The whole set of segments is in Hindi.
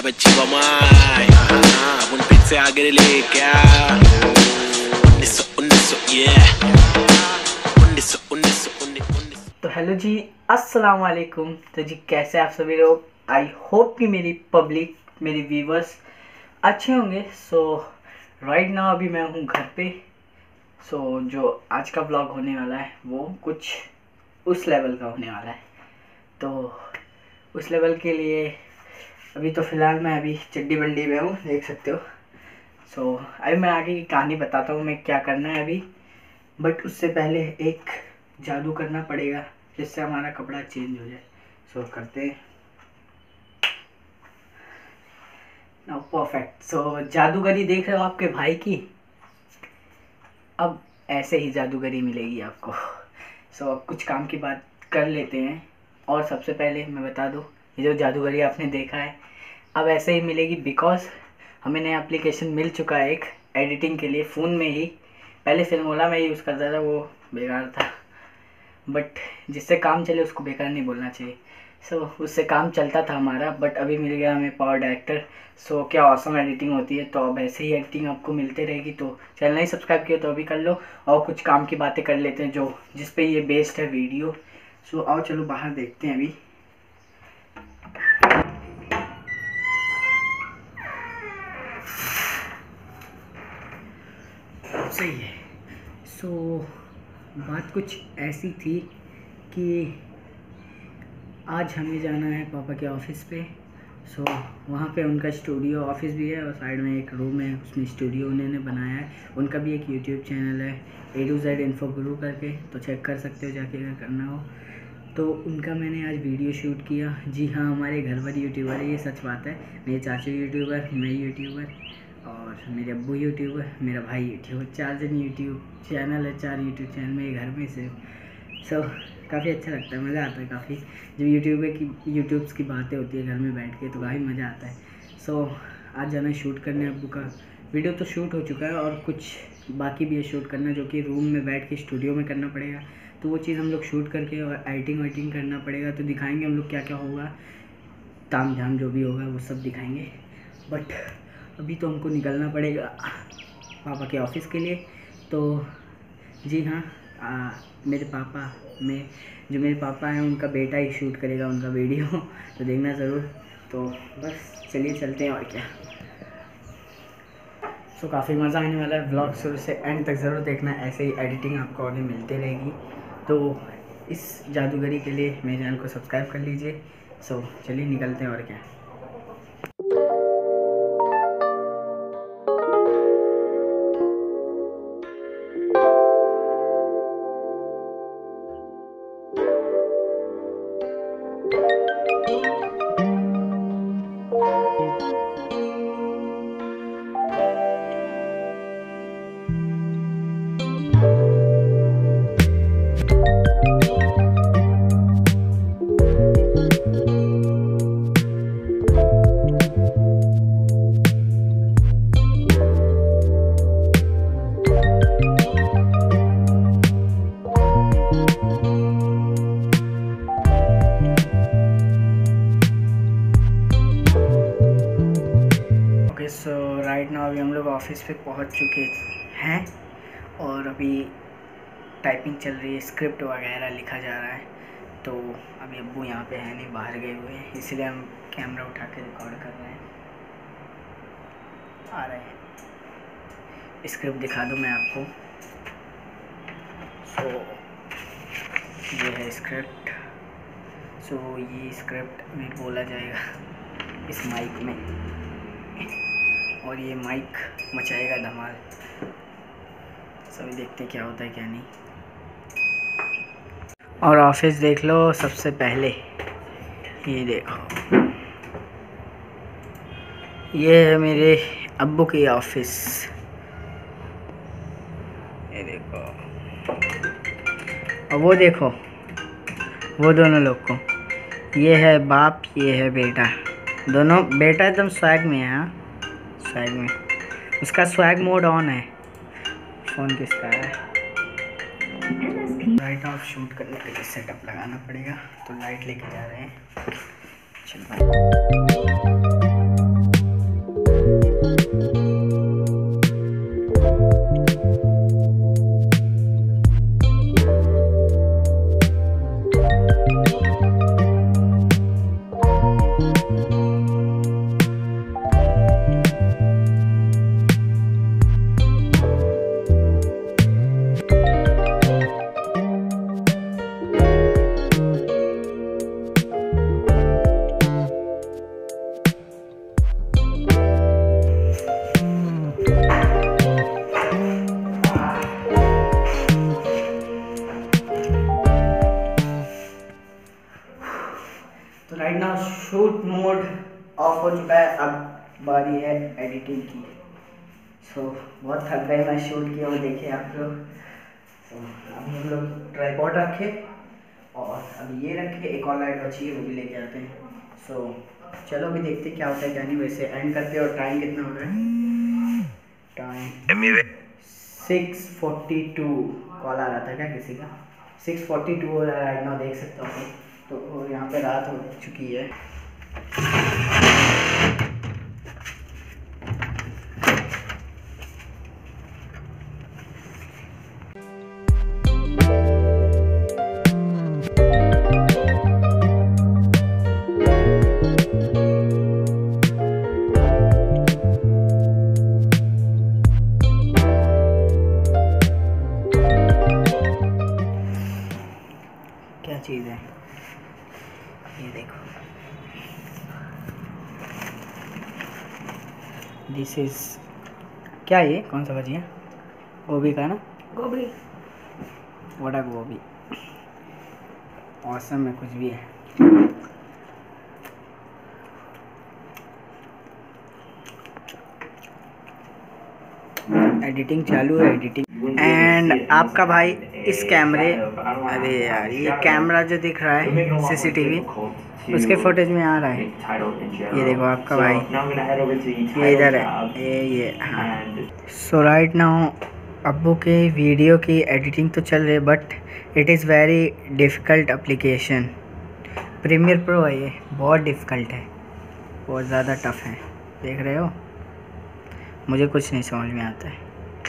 बच्ची बमाई अब उन पिच से आगे ले क्या 1900 1900 तो हेलो जी, अस्सलाम वालेकुम। तो जी कैसे आप सभी लोग? आई होप कि मेरी पब्लिक, मेरी व्यूवर्स अच्छे होंगे। सो राइट नाउ अभी मैं हूँ घर पे। सो जो आज का व्लॉग होने वाला है वो कुछ उस लेवल का होने वाला है। तो उस लेवल के लिए अभी तो फ़िलहाल मैं अभी चड्डी बंडी में हूँ, देख सकते हो। सो अभी मैं आगे की कहानी बताता हूँ मैं क्या करना है अभी। बट उससे पहले एक जादू करना पड़ेगा जिससे हमारा कपड़ा चेंज हो जाए। सो करते हैं नाउ। परफेक्ट। सो जादूगरी देख रहे हो आपके भाई की, अब ऐसे ही जादूगरी मिलेगी आपको। सो अब कुछ काम की बात कर लेते हैं। और सबसे पहले मैं बता दूं, ये जो जादूगरी आपने देखा है अब ऐसे ही मिलेगी बिकॉज हमें नया एप्लीकेशन मिल चुका है एक एडिटिंग के लिए फ़ोन में ही। पहले फिल्मोला में यूज़ करता था, वो बेकार था। बट जिससे काम चले उसको बेकार नहीं बोलना चाहिए। सो उससे काम चलता था हमारा, बट अभी मिल गया हमें पावर डायरेक्टर। सो क्या ऑसम एडिटिंग होती है। तो अब ऐसे ही एडिटिंग आपको मिलते रहेगी। तो चैनल नहीं सब्सक्राइब किया तो अभी कर लो। और कुछ काम की बातें कर लेते हैं जो जिस पे ये बेस्ड है वीडियो। सो आओ चलो बाहर देखते हैं अभी। सही है। सो बात कुछ ऐसी थी कि आज हमें जाना है पापा के ऑफिस पे। सो वहाँ पे उनका स्टूडियो ऑफिस भी है और साइड में एक रूम है, उसमें स्टूडियो उन्होंने बनाया है। उनका भी एक यूट्यूब चैनल है A to Z info Guru करके, तो चेक कर सकते हो जाके अगर करना हो तो। उनका मैंने आज वीडियो शूट किया। जी हाँ, हमारे घर पर यूट्यूबर है, ये सच बात है। मेरे चाचू यूट्यूबर, मैं यूट्यूबर और मेरे अब्बू यूट्यूबर, मेरा भाई यूट्यूबर। 4 जन यूट्यूब चैनल है, 4 यूट्यूब चैनल मेरे घर में से। सो काफ़ी अच्छा लगता है, मज़ा आता है काफ़ी। जब यूट्यूब्स की बातें होती है घर में बैठ के तो काफ़ी मज़ा आता है। सो आज जाना है शूट करने अब्बू का। वीडियो तो शूट हो चुका है और कुछ बाकी भी है शूट करना, जो कि रूम में बैठ के स्टूडियो में करना पड़ेगा। तो वो चीज़ हम लोग शूट करके और एडिटिंग वाइटिंग करना पड़ेगा। तो दिखाएंगे हम लोग क्या क्या होगा, ताम झाम जो भी होगा वो सब दिखाएंगे। बट अभी तो हमको निकलना पड़ेगा पापा के ऑफिस के लिए। तो जी हाँ, मेरे पापा हैं उनका बेटा ही शूट करेगा उनका वीडियो तो देखना ज़रूर। तो बस चलिए चलते हैं और क्या। सो काफ़ी मज़ा आने वाला है। व्लॉग शुरू से एंड तक ज़रूर देखना, ऐसे ही एडिटिंग आपको आगे मिलती रहेगी। तो इस जादूगरी के लिए मेरे चैनल को सब्सक्राइब कर लीजिए। सो चलिए निकलते हैं और क्या। सो राइट नाउ अभी हम लोग ऑफिस पे पहुंच चुके हैं और अभी टाइपिंग चल रही है, स्क्रिप्ट वगैरह लिखा जा रहा है। तो अभी अब्बू यहाँ पे है नहीं, बाहर गए हुए हैं, इसलिए हम कैमरा उठा के रिकॉर्ड कर रहे हैं। आ रहे हैं, स्क्रिप्ट दिखा दूँ मैं आपको। सो ये है स्क्रिप्ट। सो ये स्क्रिप्ट में बोला जाएगा इस माइक में और ये माइक मचाएगा धमाल। सभी देखते क्या होता है क्या नहीं। और ऑफिस देख लो सबसे पहले, ये देखो, ये है मेरे अब्बू की ऑफिस। ये देखो, और वो देखो वो दोनों लोग को, ये है बाप, ये है बेटा। दोनों, बेटा एकदम स्वैग में है। हाँ, स्वैग में, उसका स्वैग मोड ऑन है। फ़ोन किसका है? लाइट ऑफ शूट करने के लिए सेटअप लगाना पड़ेगा, तो लाइट लेके जा रहे हैं। चलो हो चुका है, अब बारी है एडिटिंग की। बहुत थक गए मैं शूट किया वो देखे आप लोग। अभी हम लोग ट्राइपॉड रखे और अभी ये रखे, एक और लाइट बची है वो भी लेके आते हैं। चलो अभी देखते क्या होता है क्या नहीं। वैसे एंड करते हैं। और टाइम कितना हो रहा है? टाइम 6:42। कॉल आ रहा था क्या किसी का? 6:42 हो रहा है राइट नाउ, देख सकते हो। तो यहाँ पे रात हो चुकी है। क्या चीज़ है ये देखो, दिस इज क्या, ये कौन सा भाजी है? गोभी का ना, गोभी, वड़ा गोभी। औसम में कुछ भी है। एडिटिंग चालू है, एडिटिंग। एंड आपका भाई इस कैमरे, अरे यार ये कैमरा जो दिख रहा है सीसीटीवी, उसके फुटेज में आ रहा है। ये देखो आपका भाई, ये इधर है, ये हाँ। सो राइट नाउ अब्बू के वीडियो की एडिटिंग तो चल रही है, but it is very difficult application. Premiere Pro है, ये बहुत डिफ़िकल्ट है, बहुत ज़्यादा टफ है। देख रहे हो, मुझे कुछ नहीं समझ में आता है,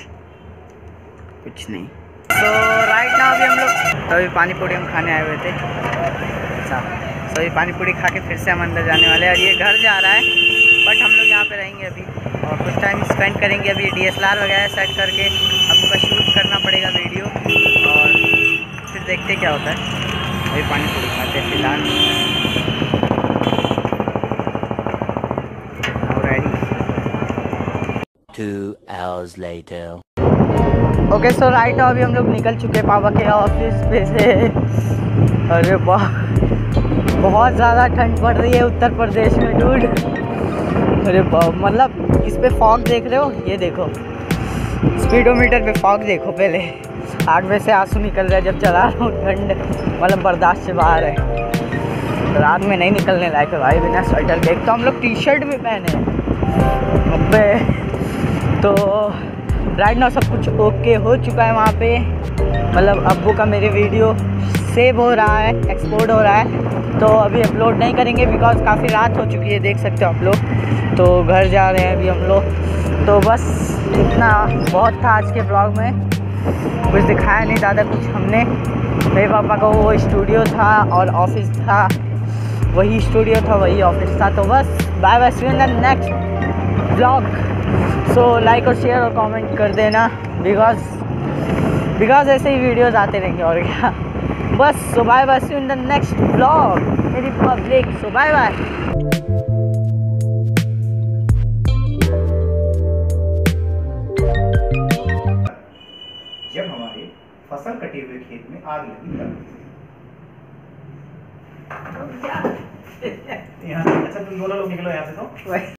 कुछ नहीं। तो राइट नाउ अभी हम लोग तो अभी पानी पूरी हम खाने आए हुए थे। अच्छा, तो अभी पानी पूरी खा के फिर से हम अंदर जाने वाले हैं। और ये घर जा रहा है, बट हम लोग यहाँ पे रहेंगे अभी और कुछ टाइम स्पेंड करेंगे। अभी DSLR वगैरह सेट करके आपको का शूट करना पड़ेगा वीडियो, और फिर देखते क्या होता है। अभी पानी पूरी खाते हैं फिलहाल। Already 2 hours later. Okay, so right now अभी हम लोग निकल चुके हैं पापा के ऑफिस पे से। अरे वाह, बहुत ज़्यादा ठंड पड़ रही है उत्तर प्रदेश में डूड। अरे वाह, मतलब इस पे फॉग देख रहे हो, ये देखो स्पीडोमीटर पे फॉग देखो। पहले 8 बजे से आंसू निकल रहा है जब चला रहा हूँ। ठंड मतलब बर्दाश्त से बाहर है। रात में नहीं निकलने लायक है भाई बिना स्वेटर के। एक तो हम लोग टी-शर्ट भी पहने हैं। तो राइट नाउ सब कुछ ओके हो चुका है वहाँ पे। मतलब अब्बू का मेरे वीडियो सेव हो रहा है, एक्सपोर्ट हो रहा है। तो अभी अपलोड नहीं करेंगे बिकॉज काफ़ी रात हो चुकी है, देख सकते हो आप लोग। तो घर जा रहे हैं अभी हम लोग। तो बस इतना बहुत था आज के ब्लॉग में। कुछ दिखाया नहीं ज़्यादा कुछ हमने। मेरे पापा का वो स्टूडियो था और ऑफिस था, वही स्टूडियो था वही ऑफिस था। तो बस bye bye, see you in the next blog. So like और शेयर और कमेंट कर देना बिकॉज ऐसे ही वीडियोस आते रहेंगे और क्या। बस so bye bye, see you in the next blog मेरी पब्लिक। So bye bye. जब हमारे फसल कटे हुए खेत में आग लगी तब। यहाँ से अच्छा तुम दोनों लोग निकलो यहाँ से तो।